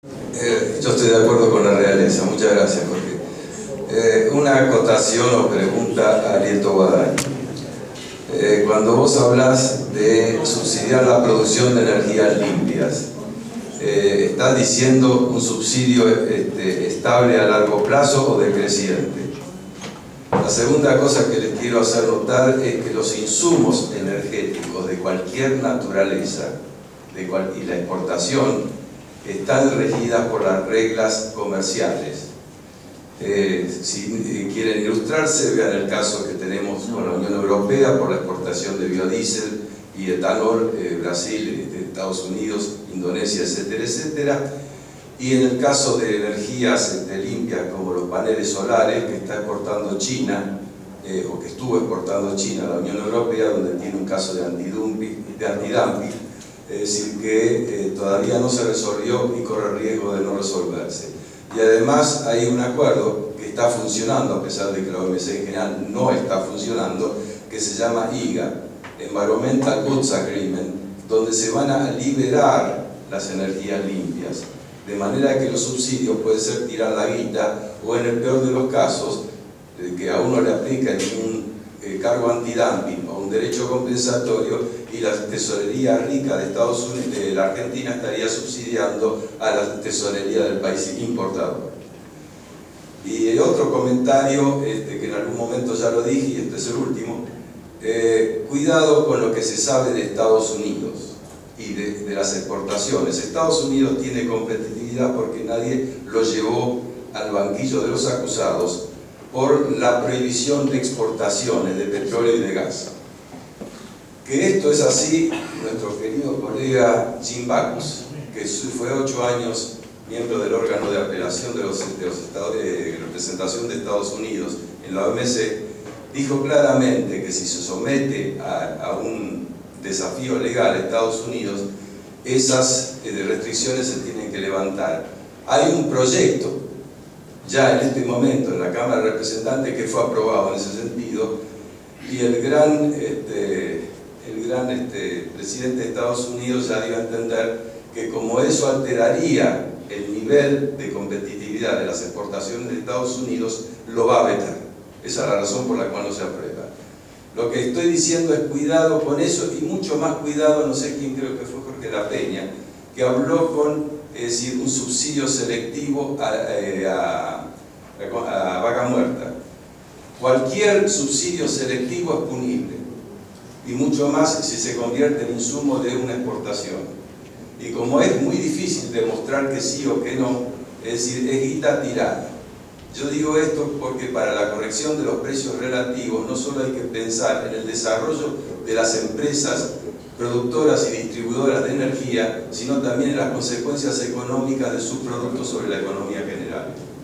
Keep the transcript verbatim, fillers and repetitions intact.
Eh, yo estoy de acuerdo con la realeza, muchas gracias, Jorge. Eh, una acotación o pregunta a Arieto Guadaña. Eh, cuando vos hablas de subsidiar la producción de energías limpias, eh, ¿estás diciendo un subsidio este, estable a largo plazo o decreciente? La segunda cosa que les quiero hacer notar es que los insumos energéticos de cualquier naturaleza de cual, y la exportación están regidas por las reglas comerciales. Eh, si eh, quieren ilustrarse, vean el caso que tenemos con la Unión Europea por la exportación de biodiesel y etanol, eh, Brasil, eh, Estados Unidos, Indonesia, etcétera, etcétera. Y en el caso de energías este, limpias como los paneles solares que está exportando China, eh, o que estuvo exportando China a la Unión Europea, donde tiene un caso de antidumping, de antidumping, es decir, que eh, todavía no se resolvió y corre riesgo de no resolverse. Y además hay un acuerdo que está funcionando, a pesar de que la O M C en general no está funcionando, que se llama I G A, Environmental Goods Agreement, donde se van a liberar las energías limpias, de manera que los subsidios pueden ser tirar la guita, o en el peor de los casos, eh, que a uno le aplican un eh, cargo antidumping o un derecho compensatorio, y la tesorería rica de Estados Unidos, de la Argentina, estaría subsidiando a la tesorería del país importador. Y el otro comentario, este, que en algún momento ya lo dije, y este es el último, eh, cuidado con lo que se sabe de Estados Unidos y de, de las exportaciones. Estados Unidos tiene competitividad porque nadie lo llevó al banquillo de los acusados por la prohibición de exportaciones de petróleo y de gas. Que esto es así, nuestro querido colega Jim Backus, que fue ocho años miembro del órgano de apelación de los, de los estados, de representación de Estados Unidos en la O M C, dijo claramente que si se somete a, a un desafío legal a Estados Unidos, esas eh, restricciones se tienen que levantar. Hay un proyecto ya en este momento en la Cámara de Representantes que fue aprobado en ese sentido, y el gran, este, el gran este, presidente de Estados Unidos ya dio a entender que como eso alteraría el nivel de competitividad de las exportaciones de Estados Unidos, lo va a vetar. Esa es la razón por la cual no se aprueba. Lo que estoy diciendo es cuidado con eso, y mucho más cuidado, no sé quién, creo que fue Jorge La Peña, que habló con, es decir, un subsidio selectivo a, a, a, a vaca muerta. Cualquier subsidio selectivo es punible, y mucho más si se convierte en insumo de una exportación. Y como es muy difícil demostrar que sí o que no, es decir, es guita tirada. Yo digo esto porque para la corrección de los precios relativos no solo hay que pensar en el desarrollo de las empresas productoras y distribuidoras de energía, sino también en las consecuencias económicas de sus productos sobre la economía general.